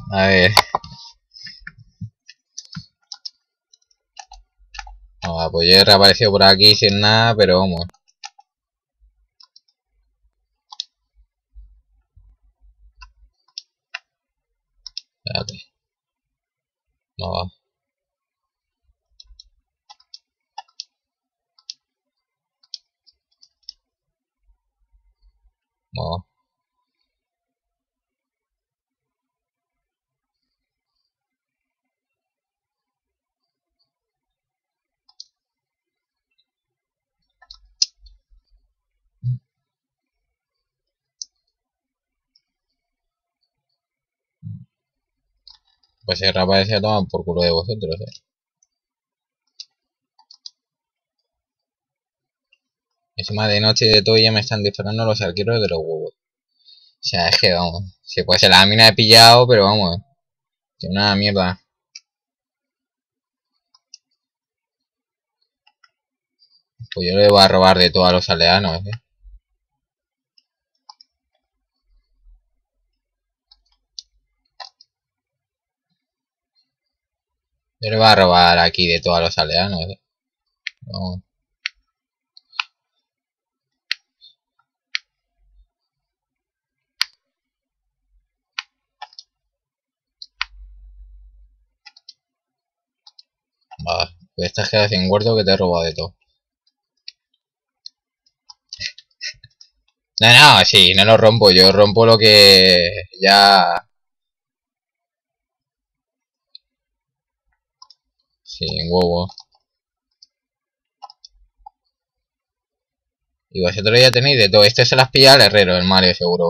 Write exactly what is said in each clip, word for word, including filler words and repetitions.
A ver. No, pues yo he reaparecido por aquí sin nada, pero vamos. Espérate. No va. No. Pues he reaparecido a tomar por culo de vosotros, eh. Encima de noche y de todo ya me están disparando los arqueros de los huevos. O sea, es que vamos. Si pues en la mina he pillado, pero vamos. Que una mierda. Pues yo le voy a robar de todo a los aldeanos, eh. Yo le voy a robar aquí de todo a los aldeanos, eh. Vamos. Vale. Pues estás quedado sin huerto que te he robado de todo. No, no, sí, no lo rompo. Yo rompo lo que ya... Sin huevo. Y vosotros ya tenéis de todo. Este se las pilla al herrero, el Mario, seguro.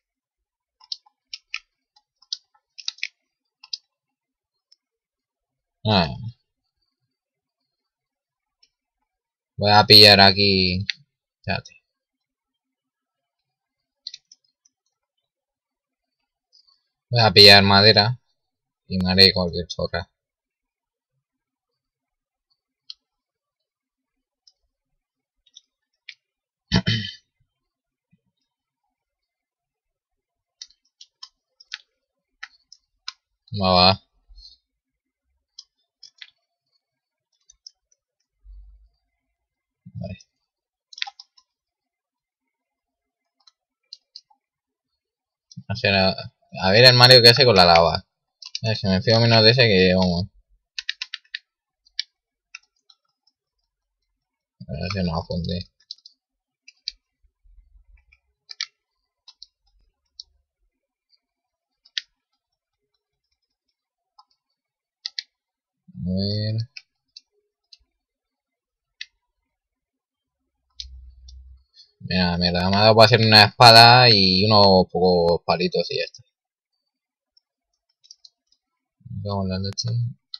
Ah. Voy a pillar aquí... Espérate. Voy a pillar madera. Y me haré cualquier chorra. Va, va. Vale. O sea, a ver el Mario que hace con la lava. Es que me fío menos de ese que vamos. A ver si no apunte. A ver. Mira, mira, me ha dado para hacer una espada y unos pocos palitos y ya está. Vamos a la leche.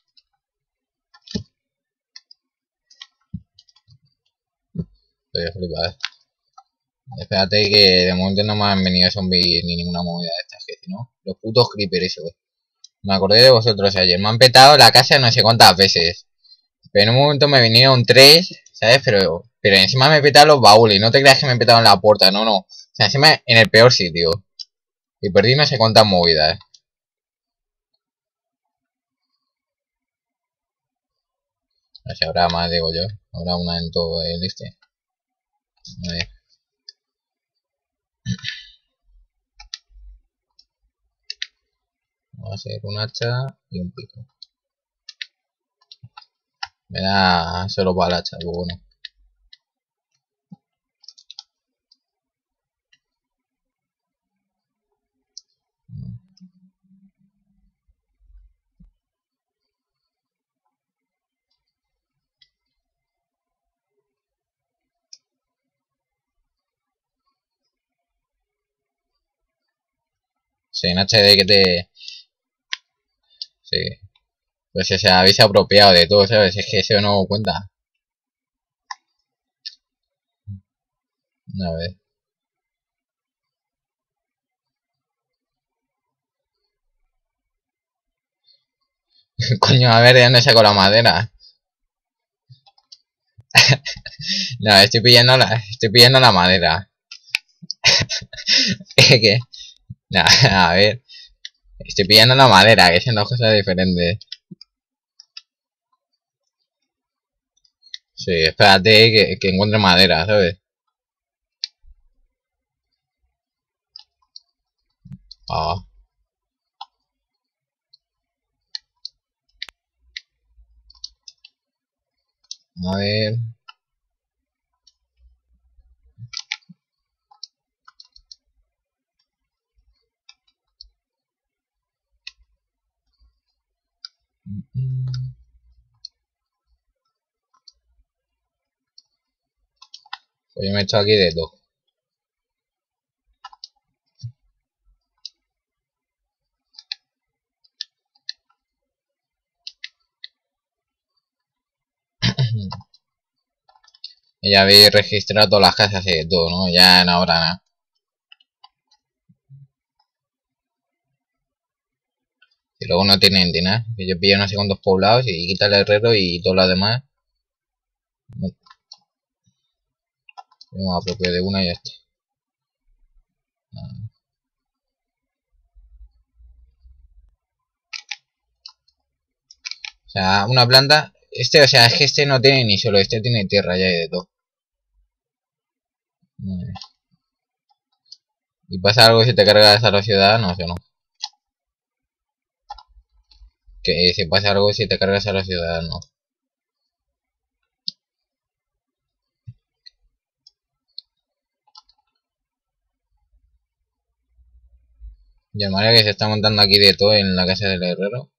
Estoy flipado. Espérate que de momento no me han venido zombies ni ninguna movida de estas, que si no, los putos creepers esos. Me acordé de vosotros ayer, me han petado la casa no sé cuántas veces. Pero en un momento me vinieron tres, ¿sabes? Pero, pero encima me petaron los baúles, no te creas que me petaron la puerta, no, no. O sea, encima en el peor sitio. Y perdí no sé cuántas movidas. No sé, habrá más, digo yo. Habrá una en todo el este. A ver. Vamos a hacer un hacha y un pico. Me da solo para el hacha, pues bueno. Sí, en H D que te... Sí. Pues si se habéis apropiado de todo, ¿sabes? Es que eso no cuenta. A ver. Coño, a ver de dónde saco la madera. No, estoy pillando la, estoy pillando la madera. ¿Qué? No, a ver. Estoy pillando la madera, que son dos cosas diferentes. Sí, espérate que, que encuentre madera, ¿sabes? Ah, a ver. Pues yo me he hecho aquí de todo. Y ya habéis registrado todas las casas y de todo, ¿no? Ya no habrá nada. Y luego no tienen ni nada. Que yo pillo no sé cuántos poblados y quita el herrero y todo lo demás. No, yo me apropio de una y ya está. O sea, una planta. Este, o sea, es que este no tiene ni solo, este tiene tierra ya y de todo. Vale. Y pasa algo si te cargas a la ciudad, no sé, no. Que si pasa algo si te cargas a la ciudad, no. Y el Mario que se está montando aquí de todo en la casa del herrero.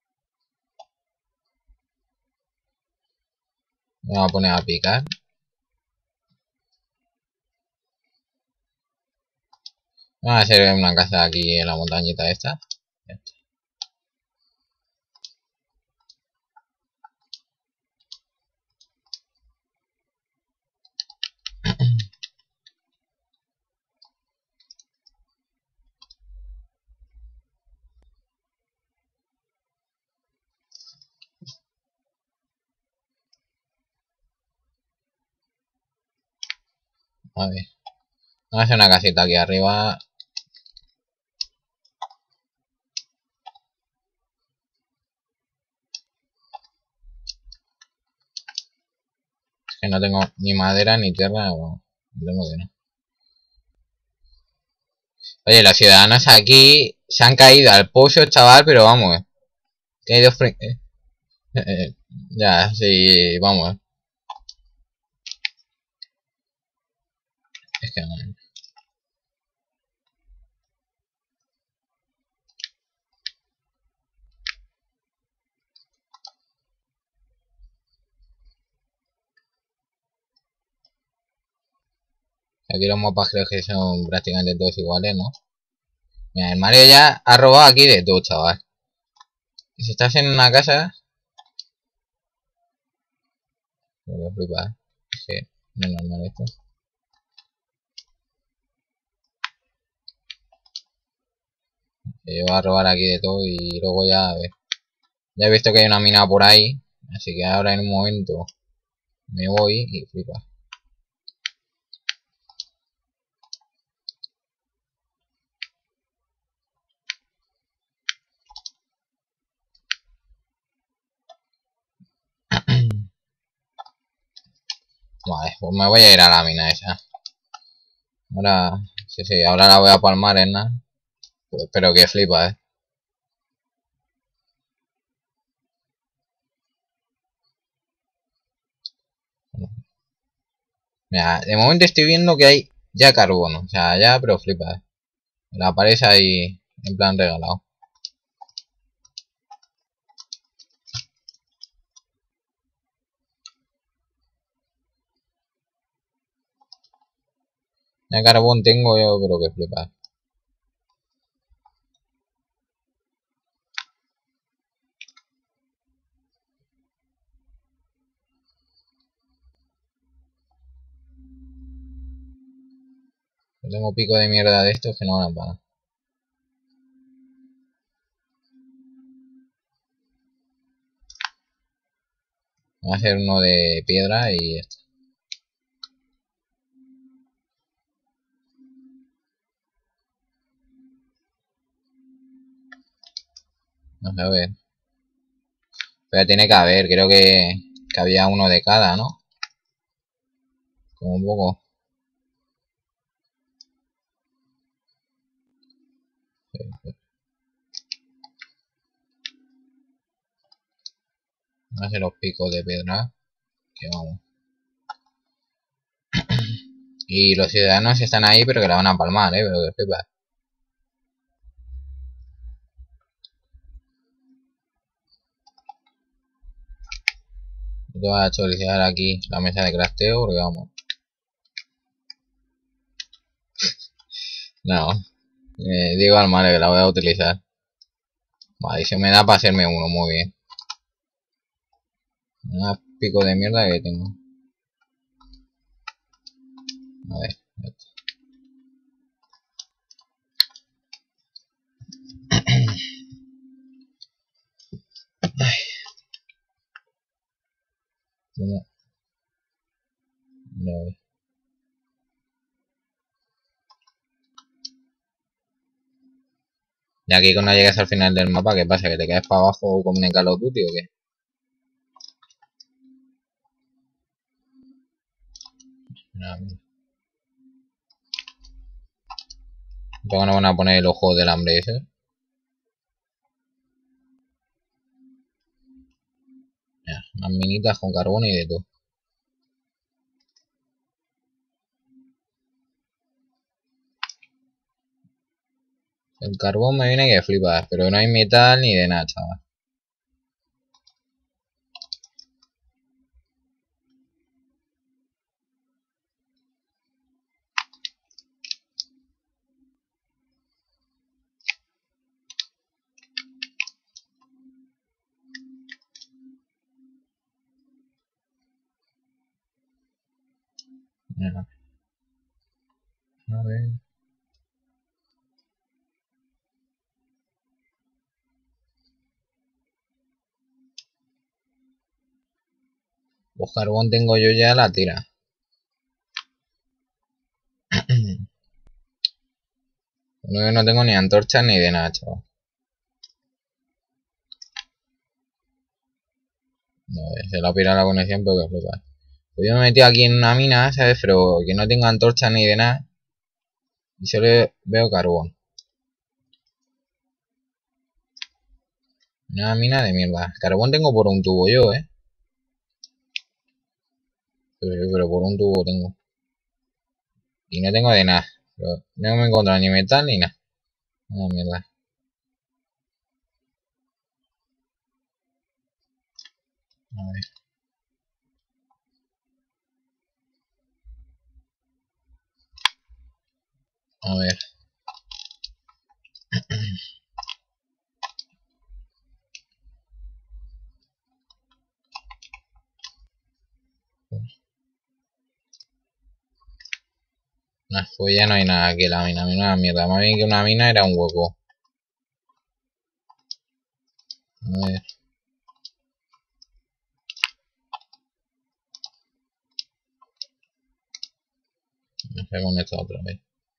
Me voy a poner a picar. Vamos a hacer una casa aquí en la montañita esta. A ver. Vamos a hacer una casita aquí arriba. Que no tengo ni madera ni tierra. No tengo que no. Oye, los ciudadanos aquí se han caído al pozo, chaval, pero vamos. Que hay dos fre- eh, eh, ya, sí, vamos. Es que no. Aquí los mapas creo que son prácticamente todos iguales, ¿no? Mira, el Mario ya ha robado aquí de todo, chaval. Y si estás en una casa, me voy a flipar. Es que no es normal esto. Que yo voy a robar aquí de todo y luego ya, a ver. Ya he visto que hay una mina por ahí. Así que ahora en un momento me voy y flipa. Vale, pues me voy a ir a la mina esa. Ahora, sí, sí, ahora la voy a palmar en nada. Pues, pero que flipa, eh. Mira, de momento estoy viendo que hay ya carbono. O sea, ya, pero flipa, eh. La aparece ahí en plan regalado. Ya carbón tengo yo, pero que flipa. Eh. Yo tengo pico de mierda de estos que no van para nada. Voy a hacer uno de piedra y ya está. Vamos a ver. Pero tiene que haber, creo que, que había uno de cada, ¿no? Como un poco. Vamos a hacer los picos de piedra. Que vamos. Y los ciudadanos están ahí, pero que la van a palmar, eh. Pero que flipas. Voy a actualizar aquí la mesa de crafteo porque vamos. No. Eh, digo al mal que la voy a utilizar. Vale, y se me da para hacerme uno, muy bien. Un pico de mierda que tengo. A ver, esto. Ay, ¿cómo? No. Y aquí cuando llegas al final del mapa, ¿qué pasa? ¿Que te caes para abajo como en Call of Duty o qué? No, ¿por qué no van a poner el ojo del hambre ese? Mira, más minitas con carbón y de todo. El carbón me viene que flipas, pero no hay metal ni de nada, chaval. Mira, a ver. Pues carbón tengo yo ya la tira. No, no tengo ni antorcha ni de nada, chaval. No, se la pira la conexión, pero que flipas. Pues yo me metí aquí en una mina, ¿sabes? Pero que no tengo antorcha ni de nada. Y solo veo carbón. Una mina de mierda. Carbón tengo por un tubo yo, ¿eh? Pero, pero por un tubo tengo. Y no tengo de nada. Pero no me he encontrado ni metal ni nada. Una mierda. A ver. A ver. Nah, pues ya no hay nada aquí en la mina. Una mierda. Más bien que una mina era un hueco. A ver. Me sé con esto otra vez.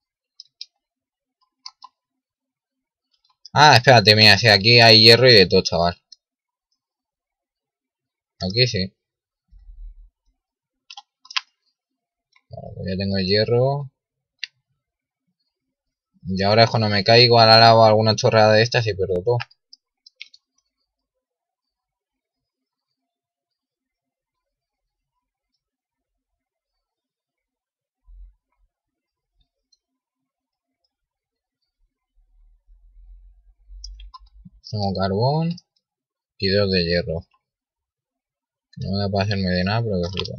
Ah, espérate, mira, si aquí hay hierro y de todo, chaval. Aquí sí. Vale, pues ya tengo el hierro. Y ahora es cuando me caigo a la lava alguna chorrada de estas y pierdo todo. Tengo carbón y dos de hierro. No me da para hacerme de nada, pero que flipa.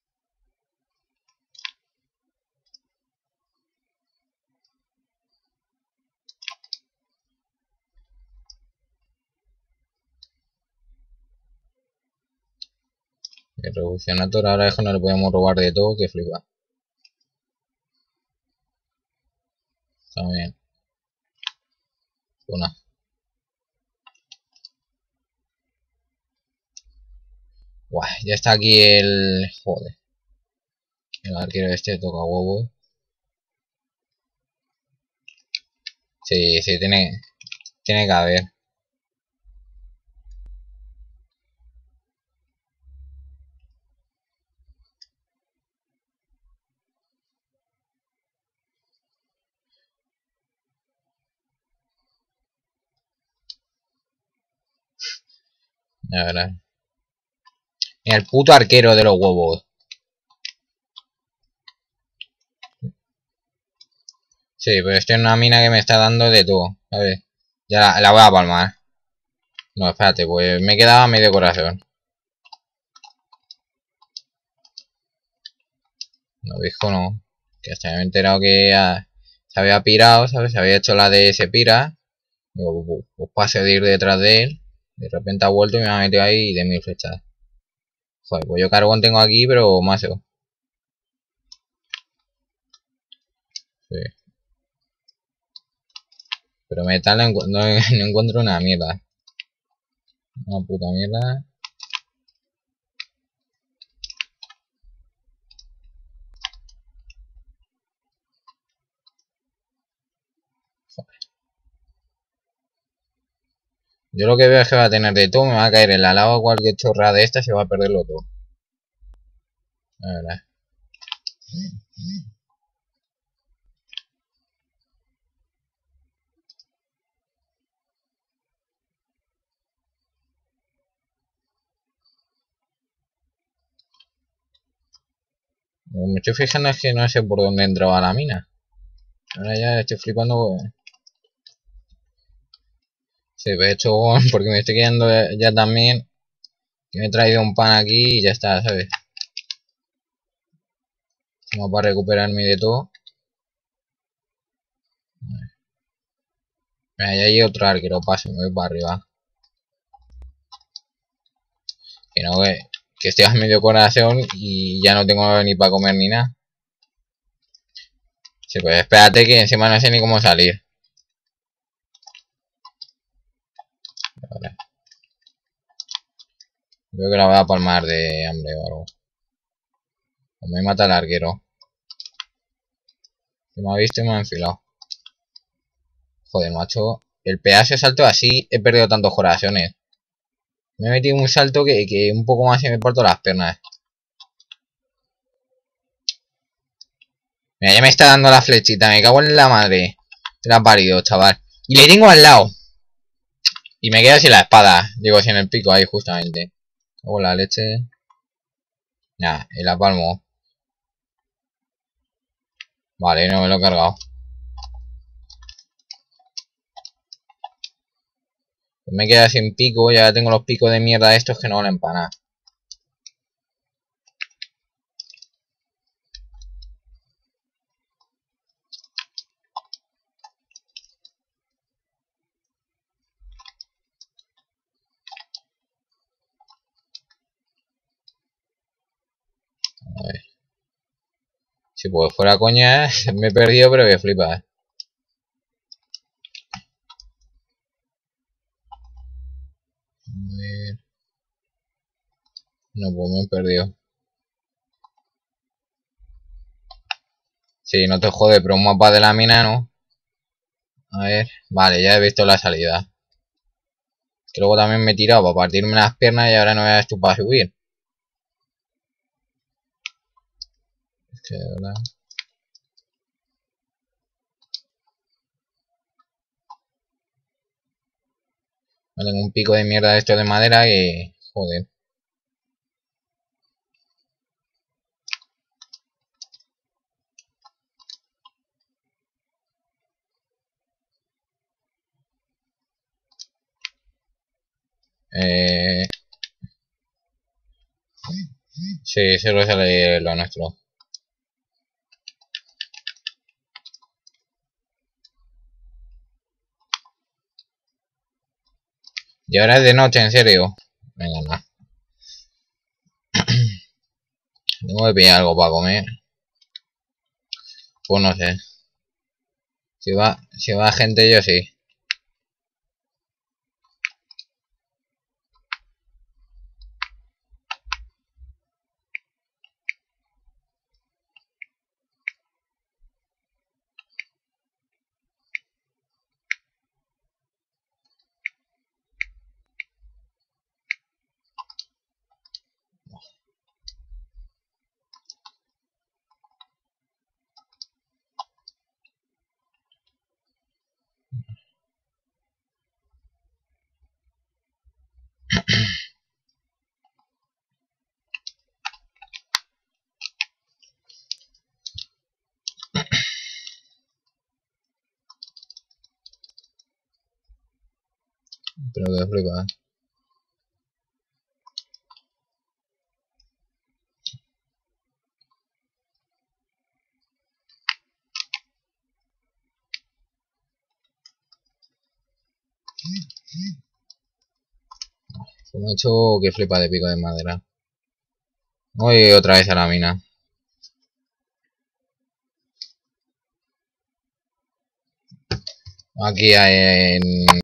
El revolucionator ahora es cuando le podemos robar de todo, que flipa. Está bien. Una. Guau, ya está aquí el... Joder. El arquero este toca huevo. Sí, sí, tiene, tiene que haber. La verdad. Mira, el puto arquero de los huevos. Sí, pero estoy en una mina que me está dando de todo. A ver. Ya la, la voy a palmar. No, espérate, pues me quedaba medio corazón. No, viejo, no. Que hasta me he enterado que ya se había pirado, ¿sabes? Se había hecho la de ese pira. Digo, pues, pues paso de ir detrás de él. De repente ha vuelto y me ha metido ahí de mil flechas. Joder, pues yo carbón tengo aquí, pero mazo. Sí. Pero metal no, encu no, no encuentro una mierda. Una puta mierda. Yo lo que veo es que va a tener de todo, me va a caer en la lava cualquier chorrada de esta, se va a perderlo todo. La verdad. Lo que me estoy fijando es que no sé por dónde entraba la mina. Ahora ya estoy flipando. Sí, de hecho, porque me estoy quedando ya también. Que me he traído un pan aquí y ya está, ¿sabes? Como para recuperarme de todo. Mira, ya hay otro arquero, paso, me voy para arriba. Que no, que, que estoy a medio corazón y ya no tengo ni para comer ni nada. Sí, pues espérate que encima no sé ni cómo salir. Vale. Creo que la voy a palmar de hambre o algo. O me mata el arquero. Que me ha visto y me ha enfilado. Joder, macho. El pedazo de salto así he perdido tantos corazones. Me he metido un salto que, que un poco más y me parto las piernas. Mira, ya me está dando la flechita. Me cago en la madre. La ha parido, chaval. Y le tengo al lado. Y me queda sin la espada. Digo, sin el pico ahí, justamente. Cago en la leche. Nah, y la palmo. Vale, no me lo he cargado. Pues me queda sin pico. Ya tengo los picos de mierda estos que no valen para nada. A ver. Si pues fuera coña, me he perdido, pero que flipas. A ver. No, pues me he perdido. Sí, no te jode, pero un mapa de la mina no. A ver, vale, ya he visto la salida. Que luego también me he tirado para partirme las piernas y ahora no veas tú para subir. Es que de verdad. Me tengo un pico de mierda de esto de madera que. Joder. Eh. Sí, se lo sale lo nuestro. Y ahora es de noche, en serio. Venga, no. Tengo que pillar algo para comer. Pues no sé. Si va, si va gente, yo sí. Pero que flipa. Se me ha hecho que flipa de pico de madera. Voy otra vez a la mina. Aquí en